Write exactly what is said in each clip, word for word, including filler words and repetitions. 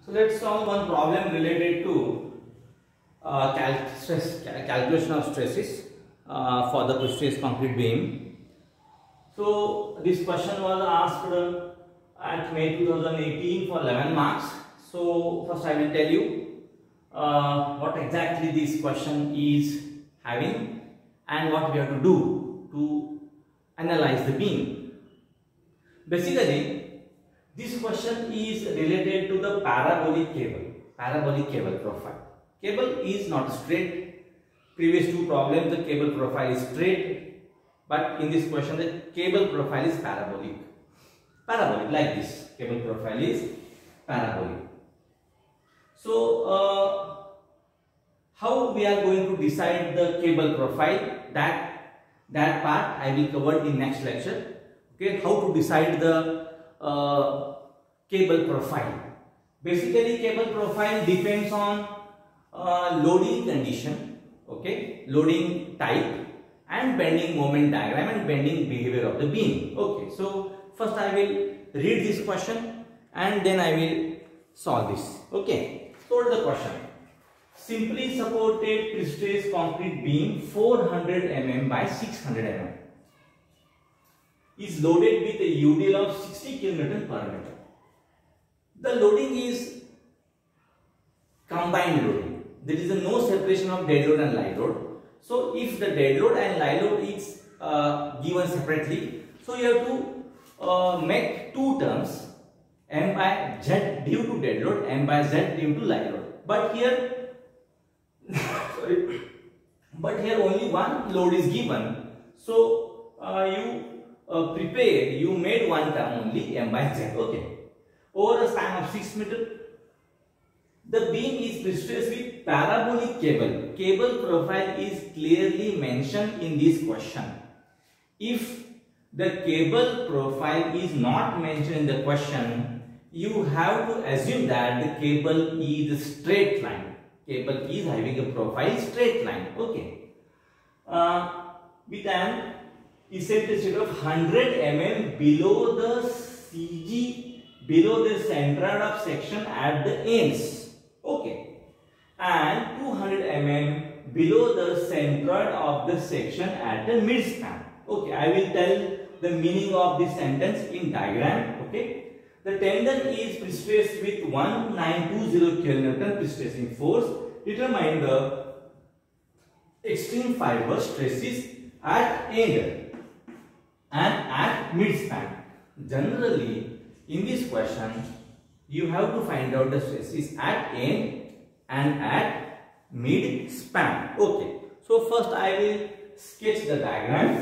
So let's solve one problem related to uh, cal stress, cal calculation of stresses uh, for the pre-stressed concrete beam. So this question was asked uh, at May two thousand eighteen for eleven marks. So first I will tell you uh, what exactly this question is having and what we have to do to analyze the beam. Basically, this question is related to the parabolic cable, parabolic cable profile. Cable is not straight. Previous two problems, the cable profile is straight, but in this question, the cable profile is parabolic. Parabolic, like this. Cable profile is parabolic. So, uh, how we are going to decide the cable profile? That that part I will cover in next lecture. Okay, how to decide the Uh, cable profile. Basically, cable profile depends on uh, loading condition, okay, loading type, and bending moment diagram and bending behavior of the beam. Okay, so first I will read this question and then I will solve this. Okay, so what is the question? Simply supported pre-stressed concrete beam four hundred millimeters by six hundred millimeters is loaded with a U D L of sixty kilonewton per meter. The loading is combined loading. There is a no separation of dead load and live load. So if the dead load and live load is uh, given separately, so you have to uh, make two terms, M by Z due to dead load, M by Z due to live load. But here, sorry, but here only one load is given. So uh, you Uh, prepared, you made one term only, M by Z. Okay. Over a span of six meters, the beam is pre-stressed with parabolic cable. Cable profile is clearly mentioned in this question. If the cable profile is not mentioned in the question, you have to assume that the cable is a straight line. Cable is having a profile straight line. Okay. Uh, with an eccentricity of one hundred millimeters below the C G, below the centroid of section at the ends, okay, and two hundred millimeters below the centroid of the section at the midspan. Okay, I will tell the meaning of this sentence in diagram. Okay, the tendon is pre-stressed with nineteen twenty kilonewton pre-stressing force. Determine the extreme fiber stresses at end and at midspan. Generally, in this question, you have to find out the stresses at end and at midspan. Okay. So first I will sketch the diagram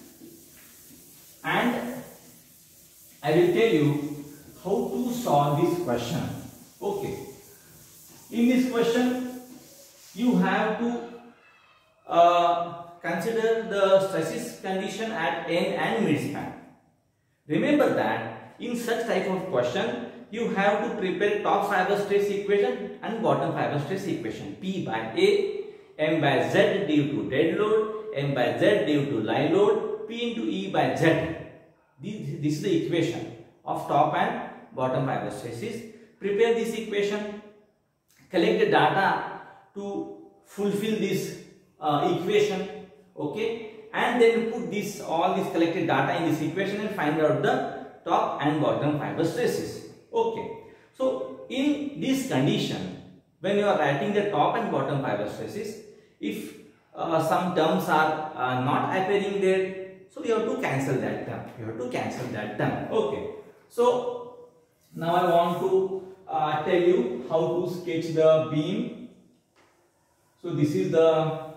and I will tell you how to solve this question. Okay. In this question, you have to uh, consider the stresses condition at end and midspan. Remember that in such type of question, you have to prepare top fiber stress equation and bottom fiber stress equation. P by A, M by Z due to dead load, M by Z due to live load, P into E by Z. This, this is the equation of top and bottom fiber stresses. Prepare this equation, collect the data to fulfill this uh, equation. Okay, and then put this all this collected data in this equation and find out the top and bottom fiber stresses. Okay, so in this condition, when you are writing the top and bottom fiber stresses, if uh, some terms are uh, not appearing there, so you have to cancel that term. You have to cancel that term. Okay, so now I want to uh, tell you how to sketch the beam. So this is the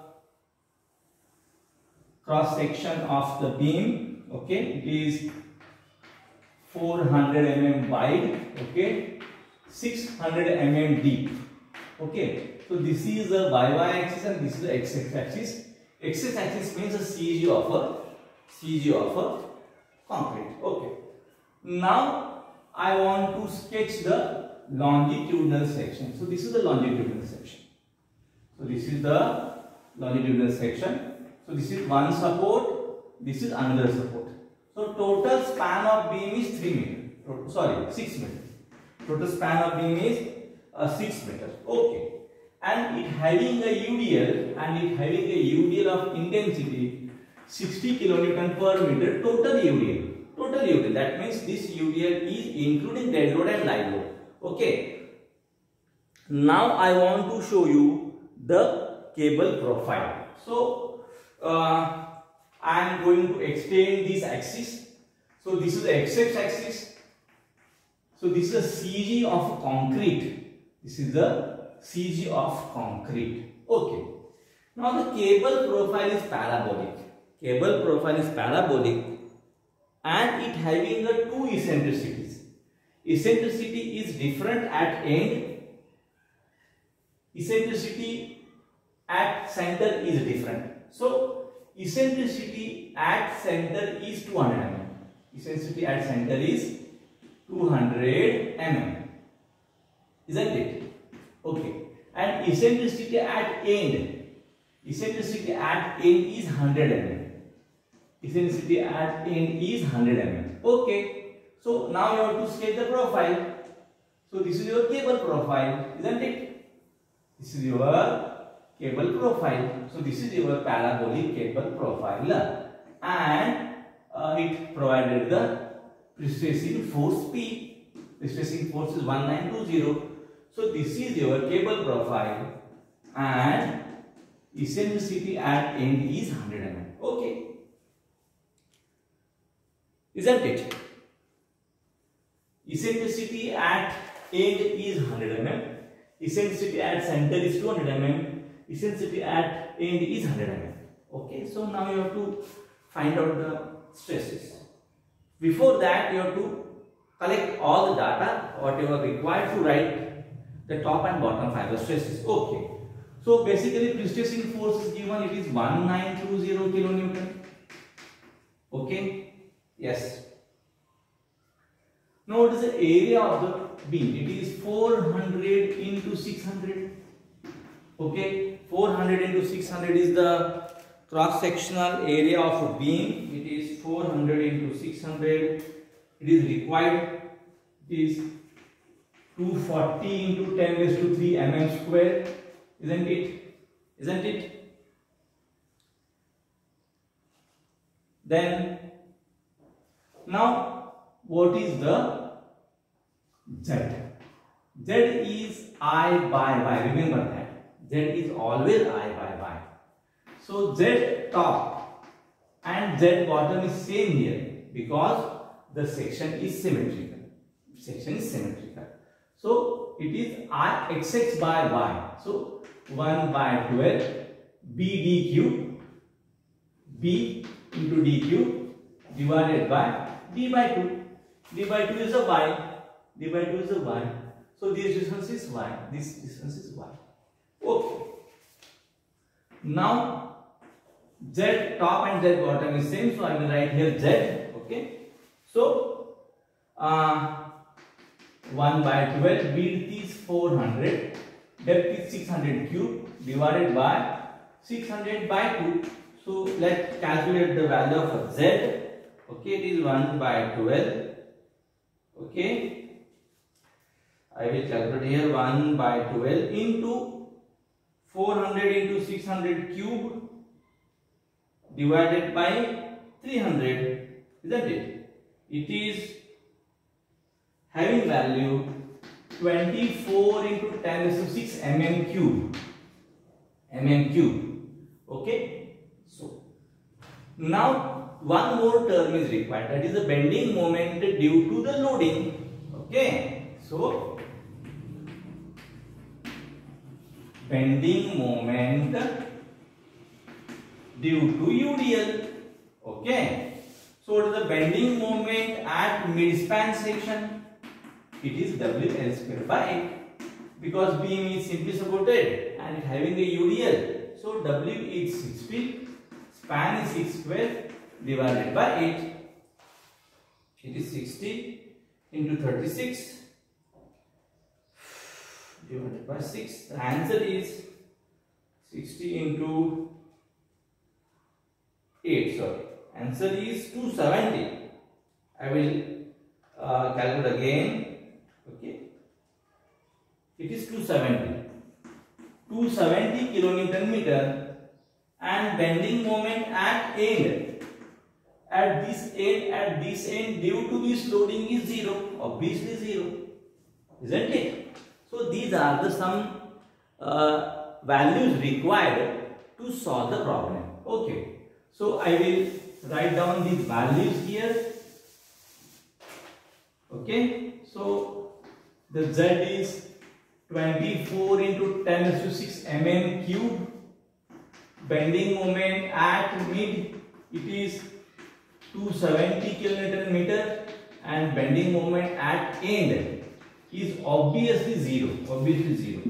cross section of the beam. Okay, it is four hundred millimeters wide, okay, six hundred millimeters deep. Okay, so this is the y-y axis and this is the x-x axis. X-x axis means the C G of a C G of a concrete. Okay, now I want to sketch the longitudinal section. So this is the longitudinal section. So this is the longitudinal section. So this is one support, this is another support. So total span of beam is three meters. Sorry, six meters. Total span of beam is uh, six meters. Okay. And it having a U D L and it having a U D L of intensity sixty kilonewton per meter total U D L. Total U D L. That means this U D L is including dead load and live load. Okay. Now I want to show you the cable profile. So uh, I am going to extend this axis. So this is the x axis. So this is the C G of concrete. This is the C G of concrete. Okay. Now the cable profile is parabolic. Cable profile is parabolic and it having the two eccentricities. Eccentricity is different at end. Eccentricity at center is different. So eccentricity at center is two hundred millimeters. Eccentricity at center is two hundred millimeters. Isn't it? Okay. And eccentricity at end. Eccentricity at end is one hundred millimeters. Eccentricity at end is one hundred millimeters. Okay. So now you have to sketch the profile. So this is your cable profile, isn't it? This is your cable profile. So this is your parabolic cable profile, and uh, it provided the prestressing force P. Prestressing force is one nine two zero. So this is your cable profile, and eccentricity at end is one hundred millimeters. Okay, isn't it? Eccentricity at end is one hundred millimeters. Eccentricity at center is two hundred millimeters. Eccentricity at end is one hundred millimeters. Okay, so now you have to find out the stresses. Before that, you have to collect all the data whatever required to write the top and bottom fiber stresses. Okay, so basically prestressing force is given. It is one nine two zero kilonewton. Okay, yes. Now what is the area of the beam? It is four hundred into six hundred. Okay, four hundred into six hundred is the cross sectional area of a beam. It is four hundred into six hundred. It is required. It is two hundred forty into ten raised to three mm square. Isn't it? Isn't it? Then now what is the Z? Z is I by Y. Remember that. Z is always I by Y. So Z top and Z bottom is same here because the section is symmetrical. Section is symmetrical. So it is I X X by Y. So one by twelve B D cube B into D cube divided by D by two. D by two is a Y. D by two is a Y. So this distance is Y. This distance is Y. Okay. Now Z top and Z bottom is same. So I will write here Z. Okay. So uh, one by twelve, width is four hundred, depth is six hundred cube divided by six hundred by two. So let's calculate the value of Z. Okay, it is one by twelve. Okay, I will calculate here one by twelve into four hundred into six hundred cube divided by three hundred, isn't it? It is having value twenty-four into ten raised to six mm cube. Mm cube. Okay. So now one more term is required, that is the bending moment due to the loading. Okay. So bending moment due to U D L. Okay. So what is the bending moment at midspan section? It is W L square by eight because beam is simply supported and it having a U D L. So W is sixty, span is six square divided by eight. It is sixty into thirty-six divided by six. The answer is sixty into eight. Sorry, answer is two seventy. I will uh, calculate again. Okay, it is two seventy. two seventy kilonewton meter, and bending moment at end, at this end, at this end due to this loading is zero, obviously zero, isn't it? So these are the some uh, values required to solve the problem. Okay, so I will write down these values here. Okay, so the Z is twenty-four into ten raised to six mm cube. Bending moment at mid, it is two seventy kilonewton meter, and bending moment at end is obviously zero, obviously zero.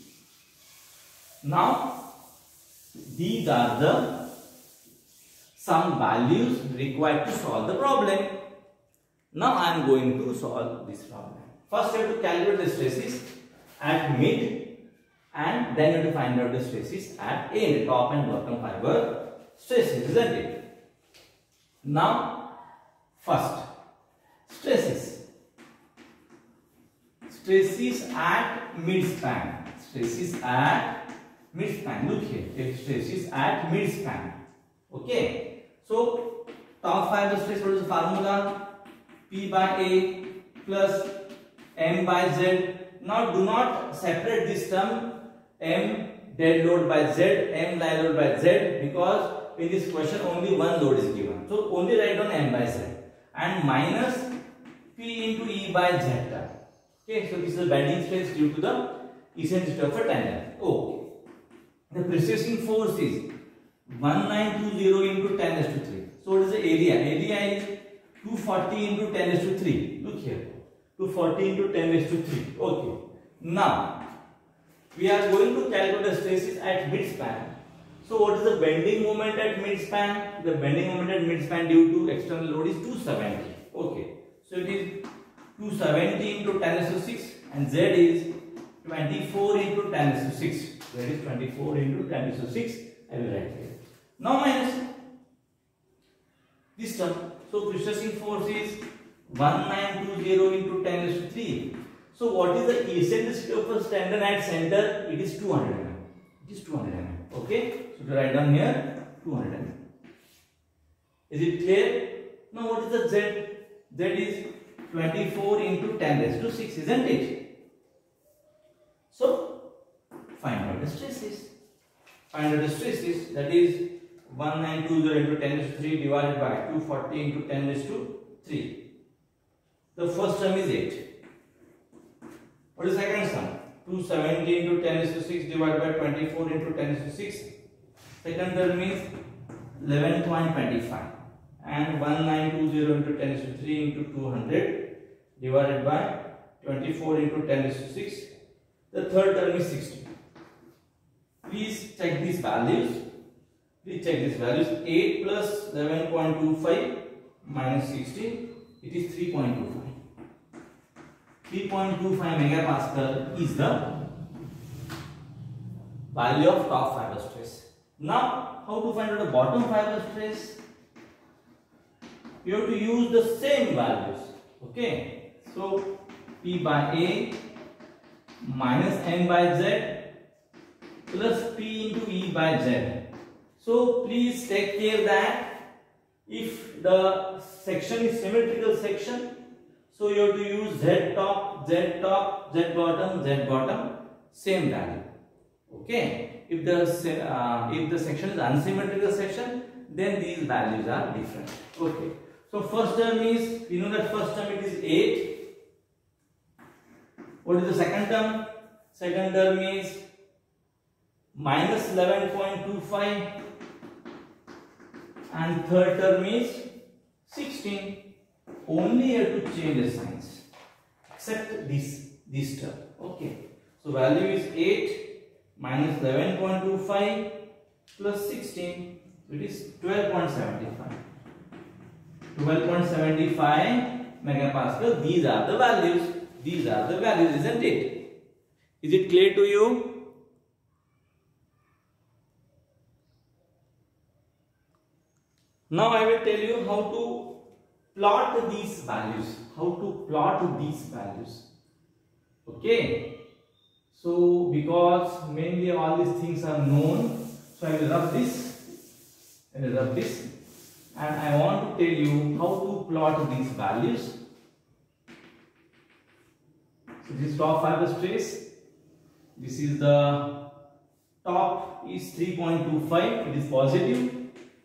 Now these are the some values required to solve the problem. Now I am going to solve this problem. First, you have to calculate the stresses at mid, and then you have to find out the stresses at end, top and bottom fiber stresses, isn't it? Now, first, stresses. Stresses at mid span. Stresses at mid span. Look here. It stresses at mid span. Okay. So, top fiber stress, what is the formula? P by A plus M by Z. Now do not separate this term M dead load by Z, M live load by Z, because in this question only one load is given. So only write down M by Z and minus P into E by Z term. Okay, so this is the bending stress due to the eccentricity of a tendon. Okay. The precessing force is nineteen twenty into ten raised to three. So what is the area? Area is two forty into ten raised to three. Look here. two forty into ten raised to three. Okay. Now we are going to calculate the stresses at mid span. So what is the bending moment at mid span? The bending moment at mid span due to external load is two seventy. Okay. So it is two seventy into ten raised to six, and Z is twenty-four into ten raised to six. Z is twenty-four into ten raised to six. I will write here. Now minus this term. So precessing force is nineteen twenty into ten raised to three. So what is the eccentricity of a tendon at center? It is two hundred millimeters. It is two hundred millimeters. Okay. So to write down here two hundred millimeters. Is it clear? Now what is the Z? Z is twenty-four into ten raised to six, isn't it? So find out the stresses. Find out the stresses. That is nineteen twenty into ten raised to three divided by two forty into ten raised to three. The first term is eight. What is the second term? two seventy into ten raised to six divided by twenty-four into ten raised to six. Second term is eleven point two five. And nineteen twenty into ten raised to three into two hundred divided by twenty-four into ten raised to six. The third term is sixty. Please check these values. Please check these values. eight plus eleven point two five minus sixty. It is three point two five. three point two five megapascal is the value of top fiber stress. Now, how to find out the bottom fiber stress? You have to use the same values. Okay. So, P by A minus M by Z plus P into E by Z. So, please take care that if the section is symmetrical section, so you have to use Z top, Z top, Z bottom, Z bottom, same value. Okay. If the uh, if the section is unsymmetrical section, then these values are different. Okay. So first term is, you know that first term it is eight. What is the second term? Second term is minus eleven point two five, and third term is sixteen. Only you have to change the signs except this this term. Okay. So value is eight minus eleven point two five plus sixteen. It is twelve point seven five. twelve point seven five megapascal. These are the values. These are the values, isn't it? Is it clear to you? Now I will tell you how to plot these values. How to plot these values. Okay. So because mainly all these things are known, so I will rub this, I will rub this, and I want to tell you how to plot these values. So this top fiber stress, this is the top is three point two five, it is positive.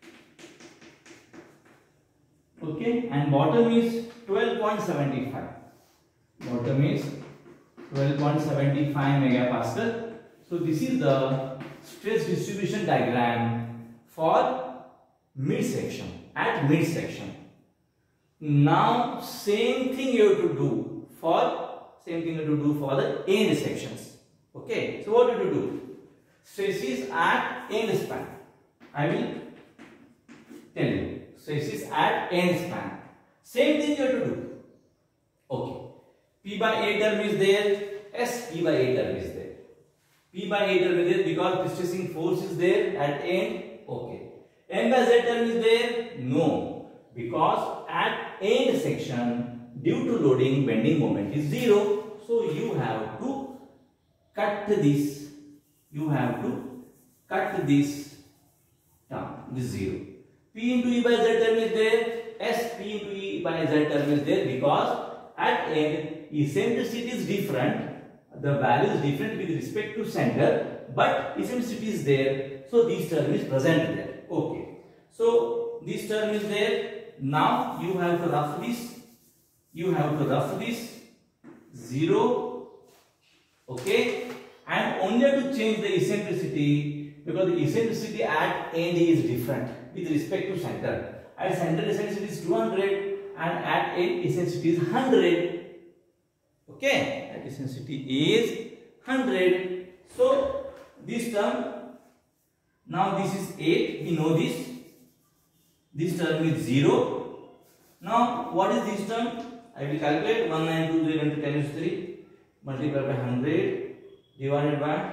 Okay, and bottom is twelve point seven five. Bottom is twelve point seven five megapascal. So this is the stress distribution diagram for midsection, at midsection. Now same thing you have to do for same thing you have to do for the end sections. Okay, so what do you do? Stresses at end span. I will tell you. Stresses at end span. Same thing you have to do. Okay. P by A term is there. S P by A term is there. P by A term is there because distressing force is there at end. Okay. M by Z term is there. No. Because at end section, due to loading, bending moment is zero. So you have to cut this. You have to cut this term. This zero. P into E by Z term is there. S P into E by Z term is there because at end eccentricity is different. The value is different with respect to center, but eccentricity is there. So this term is present there. Okay. So this term is there. Now you have to rough this. You have to rough this zero. Okay. And only to change the eccentricity because the eccentricity at end is different with respect to center. At center eccentricity is two hundred and at end eccentricity is one hundred. Okay, at eccentricity is one hundred. So this term, now this is eight, we know this. This term is zero. Now what is this term? I will calculate one nine two zero into ten is three multiplied by one hundred divided by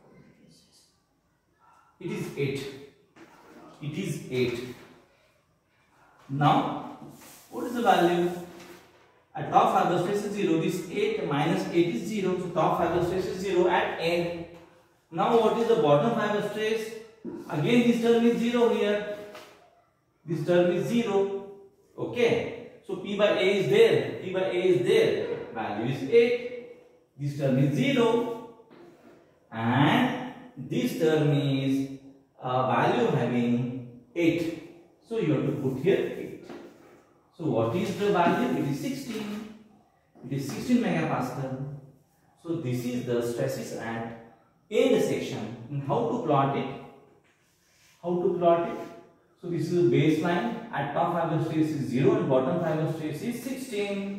it is eight. It is eight. Now, what is the value? At top fiber stress is zero. This eight minus eight is zero. So top fiber stress is zero at end. Now, what is the bottom fiber stress? Again, this term is zero here. This term is zero. Okay. So P by A is there. P by A is there. Value is eight. This term is zero. And this term is a value having eight. So you have to put here eight. So what is the value? It is sixteen. It is sixteen megapascal. So this is the stresses at end section. And how to plot it? How to plot it? So this is the baseline. At top fiber stress is zero and bottom fiber stress is sixteen.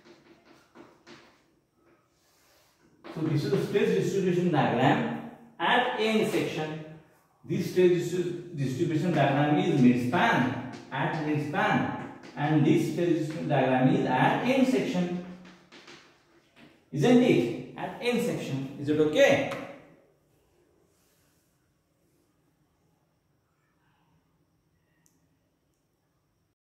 So this is the stress distribution diagram at end section. This stress distribution diagram is mid-span, at mid-span, and this stress distribution diagram is at end section. Isn't it? At end section. Is it okay?